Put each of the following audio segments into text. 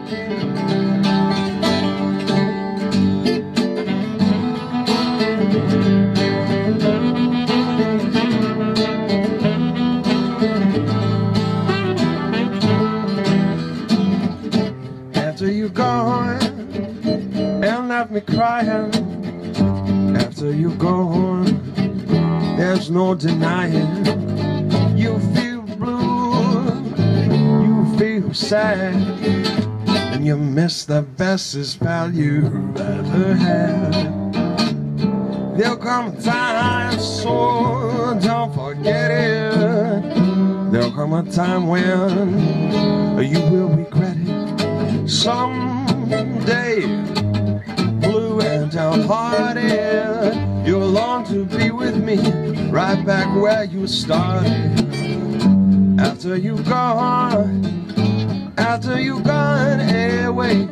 After you're gone and left me crying, after you're gone, there's no denying. You feel blue, you feel sad, and you miss the bestest pal you ever had. There'll come a time, so don't forget it. There'll come a time when you will regret it. Someday, blue and downhearted, you'll long to be with me, right back where you started. After you've gone away.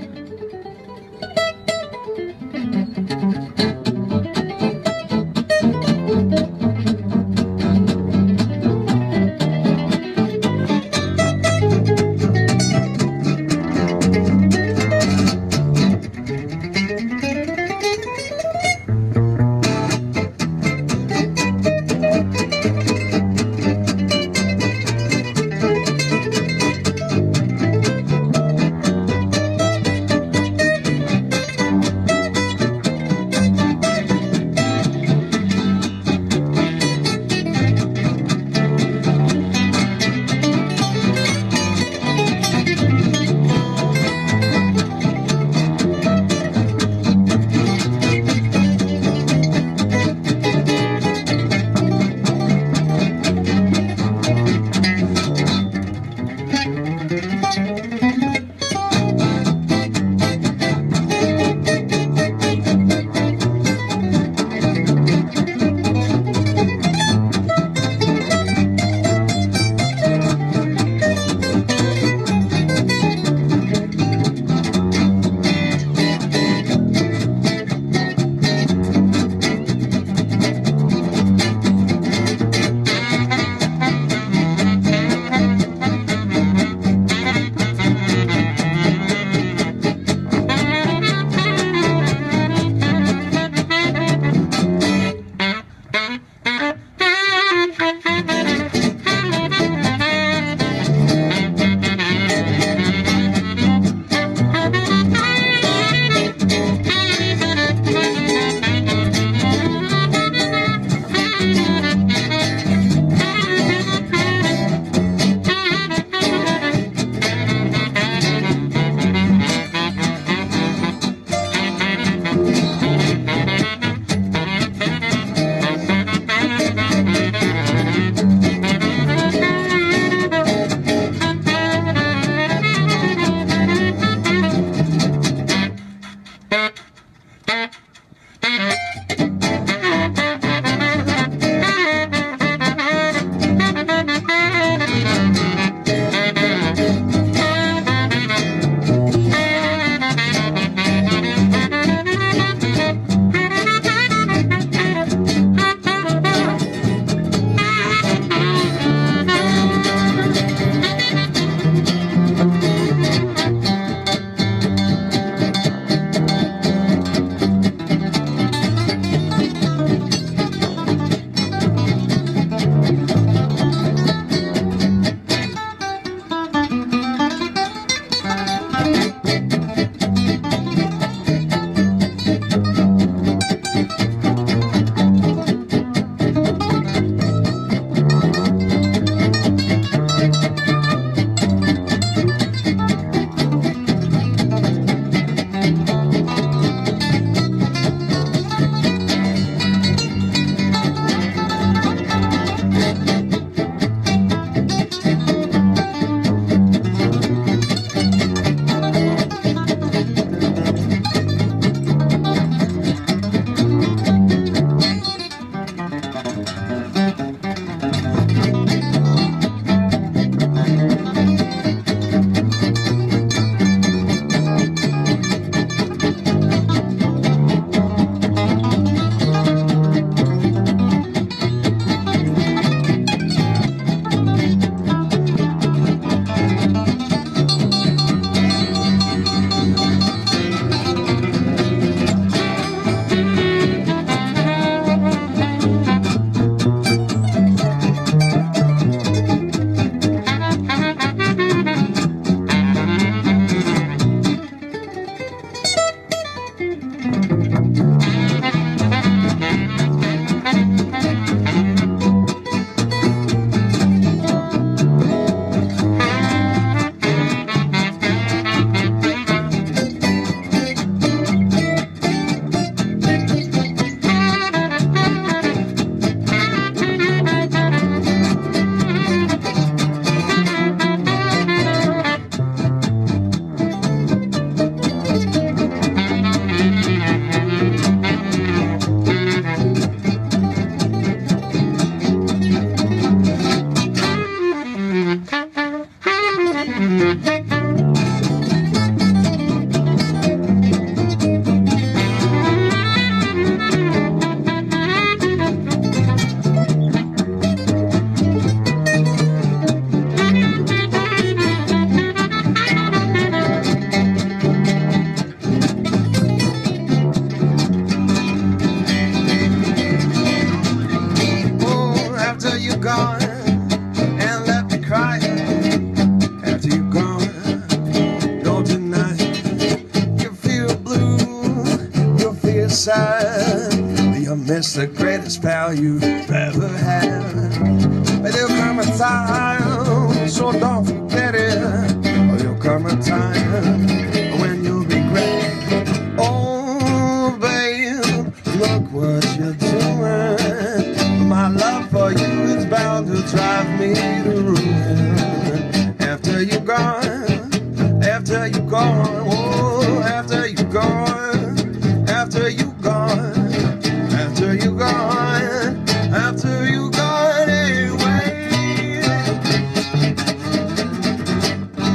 It's the greatest pal you've ever had. But there'll come a time, so don't forget it. Or there'll come a time when you'll regret. Oh, babe, look what you're doing. My love for you is bound to drive me to ruin. After you're gone, after you're gone, oh, after you're gone, after you're gone, after you're gone, after you're gone anyway.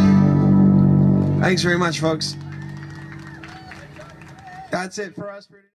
Thanks very much, folks. That's it for us.